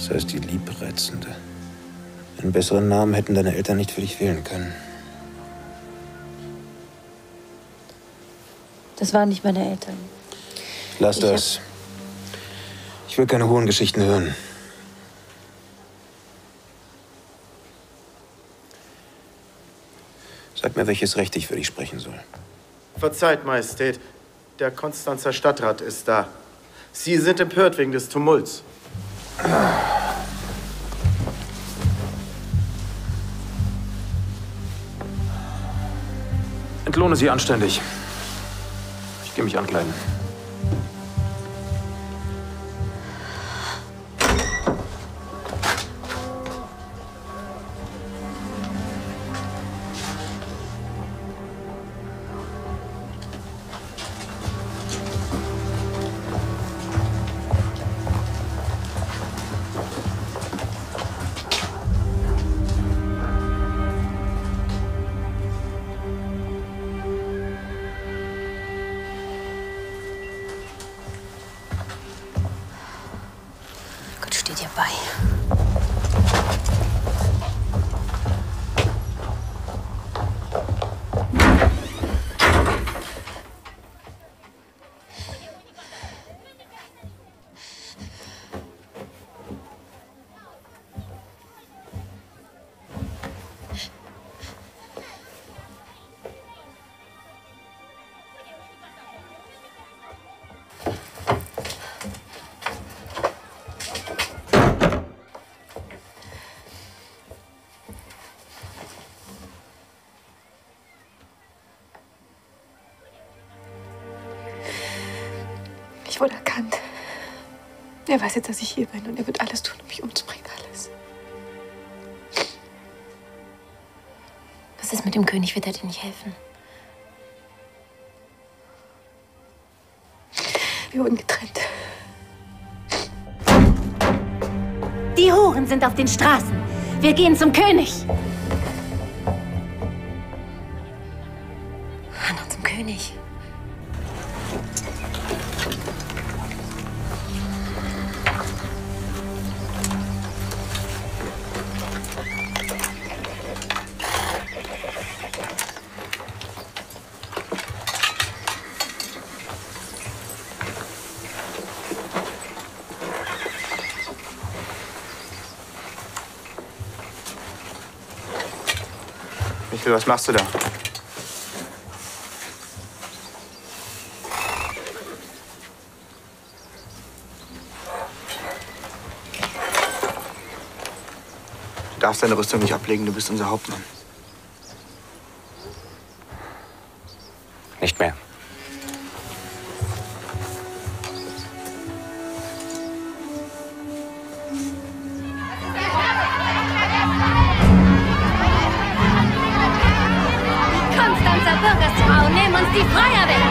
Das heißt, die Liebreizende. Einen besseren Namen hätten deine Eltern nicht für dich wählen können. Das waren nicht meine Eltern. Lass das. Ich will keine hohen Geschichten hören. Sag mir, welches Recht ich für dich sprechen soll. Verzeiht, Majestät. Der Konstanzer Stadtrat ist da. Sie sind empört wegen des Tumults. Entlohne sie anständig. Ich gehe mich ankleiden. Steht dir bei. Ich wurde erkannt. Er weiß jetzt, dass ich hier bin und er wird alles tun, um mich umzubringen. Alles. Was ist mit dem König? Wird er dir nicht helfen? Wir wurden getrennt. Die Huren sind auf den Straßen. Wir gehen zum König. Hanna, zum König. Michael, was machst du da? Du darfst deine Rüstung nicht ablegen, du bist unser Hauptmann. Nicht mehr. Bürgersfrauen nehmen uns die Freier weg.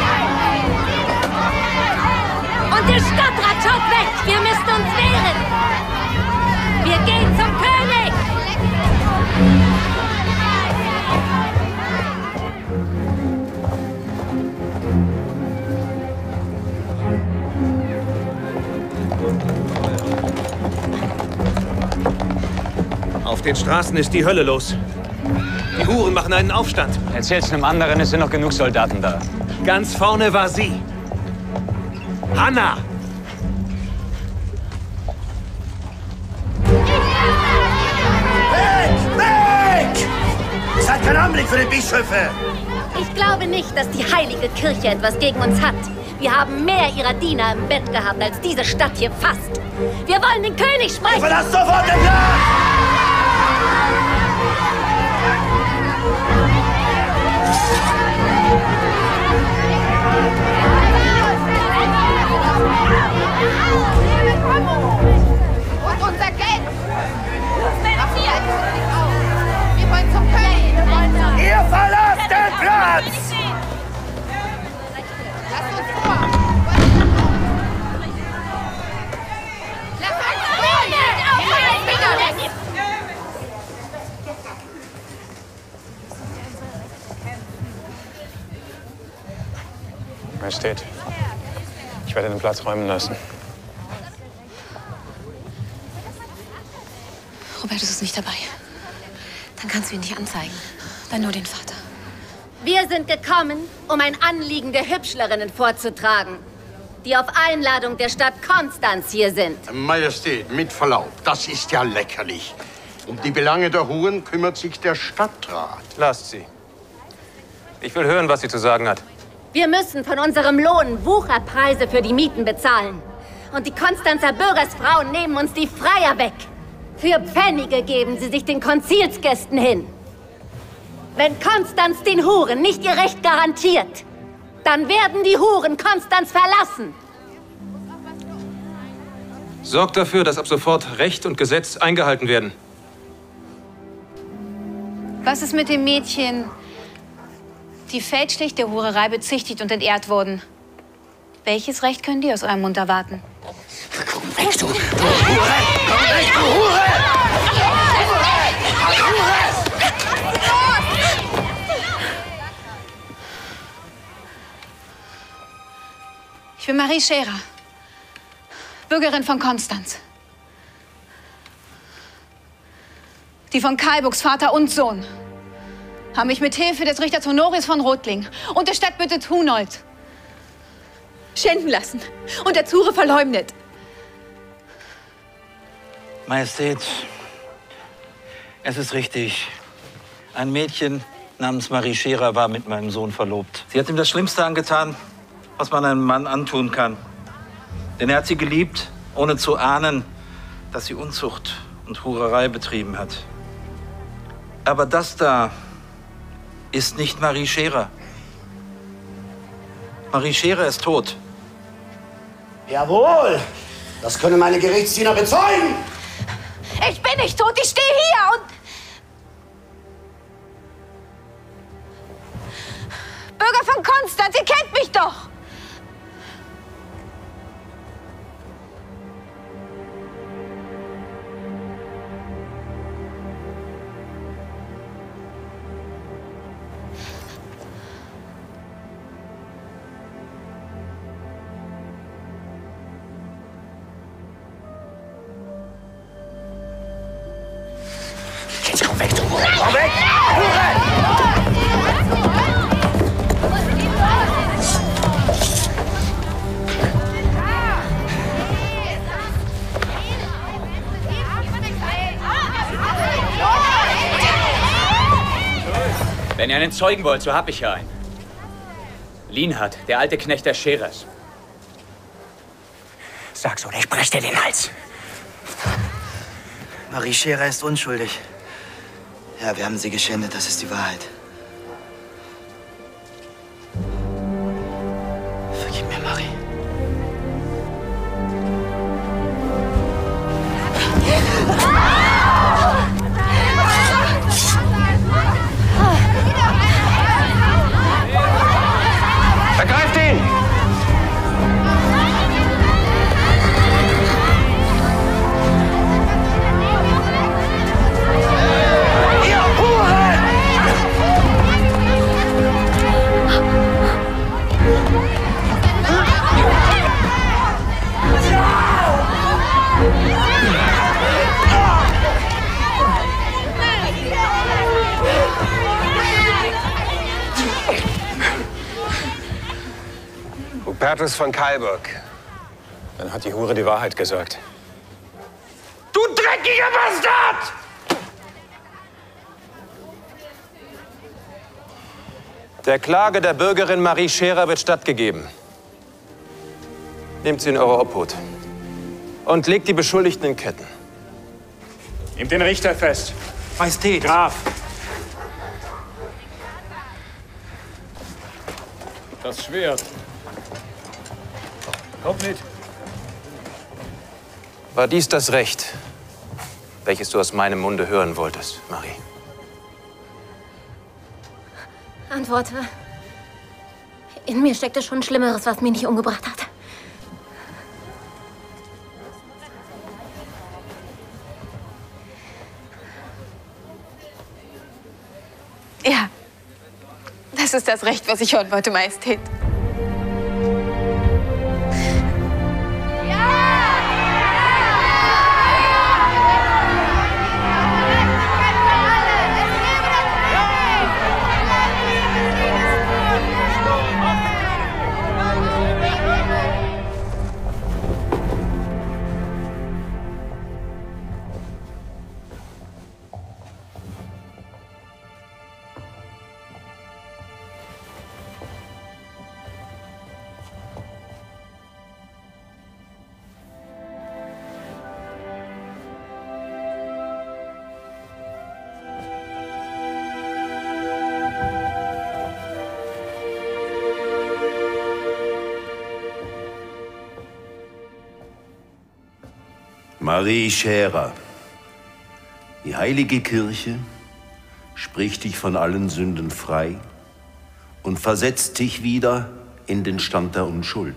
Und der Stadtrat schaut weg. Wir müssen uns wehren. Wir gehen zum König. Auf den Straßen ist die Hölle los. Die Huren machen einen Aufstand. Erzähl's einem anderen, es sind noch genug Soldaten da. Ganz vorne war sie. Hanna! Weg! Weg! Seid kein Anblick für die Bischöfe! Ich glaube nicht, dass die heilige Kirche etwas gegen uns hat. Wir haben mehr ihrer Diener im Bett gehabt, als diese Stadt hier fasst. Wir wollen den König sprechen! Verlasst sofort den Platz! Und unser Geld! Was hier? Wir wollen zum König! Ihr verlasst den Platz! Lasst uns vor! Lasst uns vor! Nicht aufhören! Finger weg! Majestät, ich werde den Platz räumen lassen. Hubertus ist nicht dabei. Dann kannst du ihn nicht anzeigen. Dann nur den Vater. Wir sind gekommen, um ein Anliegen der Hübschlerinnen vorzutragen, die auf Einladung der Stadt Konstanz hier sind. Majestät, mit Verlaub, das ist ja lächerlich. Um die Belange der Huren kümmert sich der Stadtrat. Lasst sie. Ich will hören, was sie zu sagen hat. Wir müssen von unserem Lohn Wucherpreise für die Mieten bezahlen. Und die Konstanzer Bürgersfrauen nehmen uns die Freier weg. Für Pfennige geben sie sich den Konzilsgästen hin. Wenn Konstanz den Huren nicht ihr Recht garantiert, dann werden die Huren Konstanz verlassen. Sorgt dafür, dass ab sofort Recht und Gesetz eingehalten werden. Was ist mit dem Mädchen, die fälschlich der Hurerei bezichtigt und entehrt wurden? Welches Recht können die aus eurem Mund erwarten? Komm weg, du Hure! Komm weg, du Hure! Ich bin Marie Scherer, Bürgerin von Konstanz. Die von Kalbuks Vater und Sohn haben mich mit Hilfe des Richters Honorius von Rotling und des Stadtbütte Hunold schänden lassen und der Zure verleumdet. Majestät, es ist richtig. Ein Mädchen namens Marie Scherer war mit meinem Sohn verlobt. Sie hat ihm das Schlimmste angetan, was man einem Mann antun kann. Denn er hat sie geliebt, ohne zu ahnen, dass sie Unzucht und Hurerei betrieben hat. Aber das da ist nicht Marie Scherer. Marie Scherer ist tot. Jawohl, das können meine Gerichtsdiener bezeugen. Ich bin nicht tot, ich stehe hier und... Bürger von Konstanz, ihr kennt mich doch! Jetzt komm weg, du Hure! Komm weg! Hure! Wenn ihr einen Zeugen wollt, so hab ich ja einen. Lienhard, der alte Knecht der Scherers. Sag's oder ich brech dir den Hals. Marie Scherer ist unschuldig. Ja, wir haben sie geschändet, das ist die Wahrheit. Vergib mir, Marie. Ergreift ihn! Hubertus von Kalburg. Dann hat die Hure die Wahrheit gesagt. Du dreckiger Bastard! Der Klage der Bürgerin Marie Scherer wird stattgegeben. Nehmt sie in eure Obhut und legt die Beschuldigten in Ketten. Nehmt den Richter fest. Majestät! Graf! Das Schwert. Kommt mit. War dies das Recht, welches du aus meinem Munde hören wolltest, Marie? Antworte. In mir steckte schon Schlimmeres, was mich nicht umgebracht hat. Ja, das ist das Recht, was ich hören wollte, Majestät. Marie Scherer, die heilige Kirche spricht dich von allen Sünden frei und versetzt dich wieder in den Stand der Unschuld.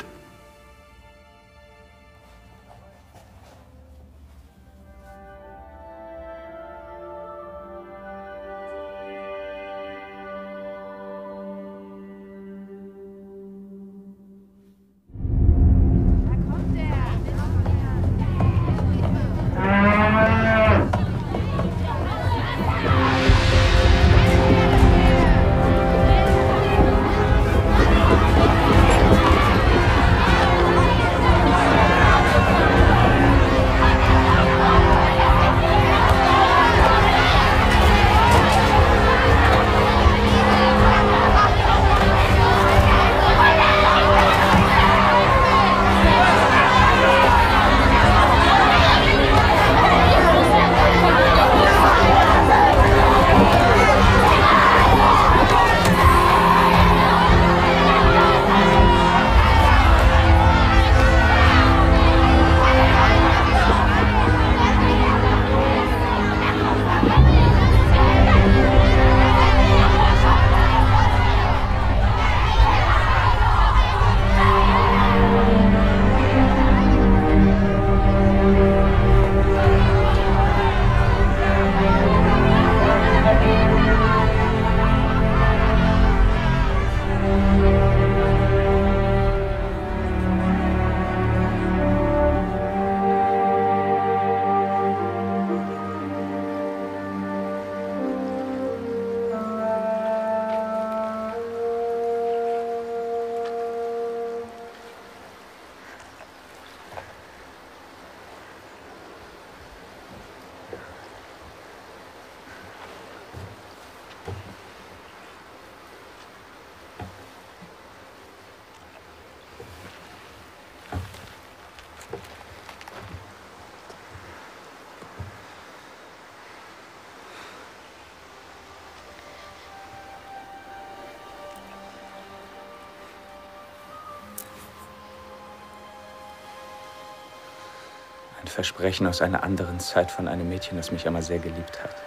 Ein Versprechen aus einer anderen Zeit von einem Mädchen, das mich einmal sehr geliebt hat.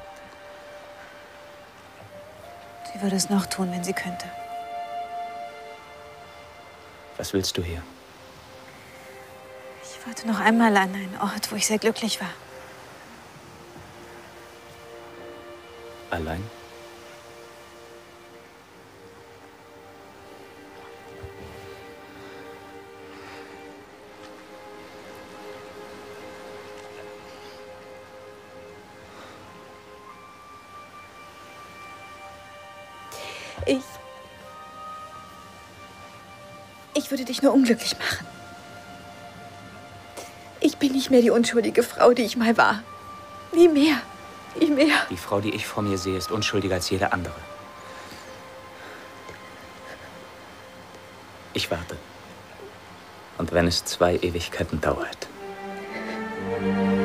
Sie würde es noch tun, wenn sie könnte. Was willst du hier? Ich wollte noch einmal an einen Ort, wo ich sehr glücklich war. Allein? Ich würde dich nur unglücklich machen. Ich bin nicht mehr die unschuldige Frau, die ich mal war. Nie mehr. Nie mehr. Die Frau, die ich vor mir sehe, ist unschuldiger als jede andere. Ich warte. Und wenn es 2 Ewigkeiten dauert.